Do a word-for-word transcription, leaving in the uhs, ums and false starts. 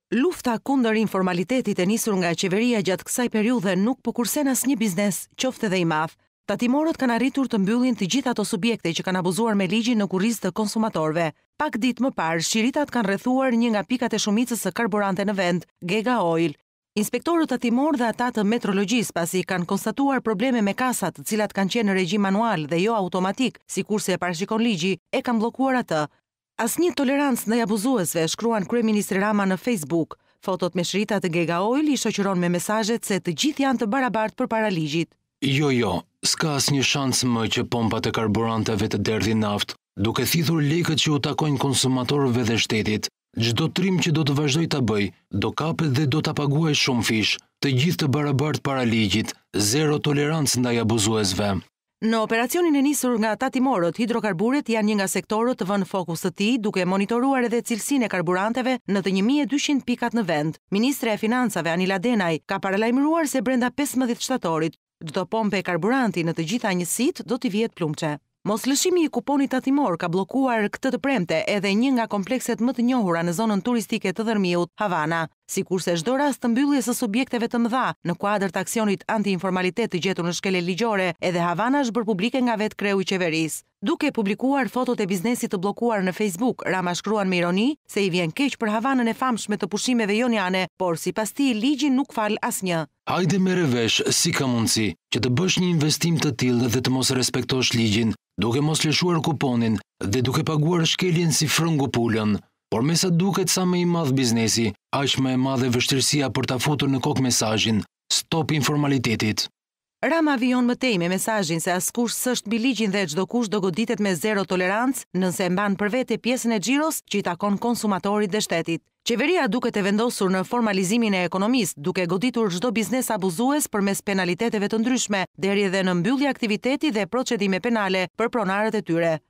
Lufta kundër informalitetit e nisur nga qeveria gjatë kësaj periudhe nuk po kursen asnjë biznes, qoftë edhe i madh. Tatimorët kanë arritur të mbyllin të gjithë ato subjekte që kanë abuzuar me ligjin në kurrizë të konsumatorëve. Pak ditë më parë, shqiritat kanë rrethuar një nga pikat e shumicës së karburante në vend, Gega Oil. Inspektorët tatimor dhe ata të metrologjisë pasi kanë konstatuar probleme me kasat, të cilat kanë qenë në regjim manual dhe jo automatik, sikurse e parashikon ligji, e kanë bllokuar atë. Asnjë tolerancë ndaj abuzuesve, shkruan kryeministri Rama në Facebook. Fotot me shritat të Gega Oil i shoqëron me mesazhet se të gjithë janë të barabartë përpara ligjit. Jo, jo, s'ka asnjë shans më që pompat e karburanteve të derdhin naftë, duke thithur lekët që u takojnë konsumatorëve dhe shtetit. Çdo trim që do të vazhdoj ta bëj, do kapet dhe do ta paguaj shumë fish. Të gjithë të barabartë para ligjit, zero tolerancë ndaj abuzuesve. Në operacionin e nisur nga tatimorët, hidrokarburet janë një nga sektorët të vënë fokus të tij, duke monitoruar edhe cilësinë e karburanteve në të një mijë e dyqind pikat në vend. Ministre e Financave Anila Denaj ka paralajmëruar se brenda pesëmbëdhjetë shtatorit, çdo pompë e karburanti në të gjitha njësitë do t'i vihet plumçe. Moslëshimi i kuponit tatimor ka bllokuar këtë të premte edhe një nga komplekset më të njohura në zonën turistike të Dërmiut, Havana. Sikurse çdo rast të mbylljes së subjekteve të mëdha në kuadër të aksionit anti-informalitet të gjetur në shkelje ligjore, edhe Havana është bërë publike nga vetë kreu i qeverisë. Duke publikuar fotot e biznesit të bllokuar në Facebook, Rama shkruan me ironi se i vjen keq për Havanën e famshme të pushimeve joniane, por sipas tij ligji nuk fal asnjë. Hajde merre vesh si ka mundësi që të bësh një investim të tillë dhe të mos respektosh ligjin, duke mos lëshuar kuponin dhe duke paguar shkeljen si frëngu pulën. Por me sa duket sa më i madh biznesi, aq më e madhe vështirësia për ta futur në kokë mesazhin stop informalitetit. Rama vijon mëtej me mesazhin se askush s'është mbi ligjin dhe çdo kush do goditet me zero tolerancë nëse e mban për vete pjesën e xhiros që i takon konsumatorit dhe shtetit. Qeveria duket e vendosur në formalizimin e ekonomisë, duke goditur çdo biznes abuzues përmes penaliteteve të ndryshme, deri edhe në mbyllje aktiviteti dhe procedime penale për pronarët e tyre.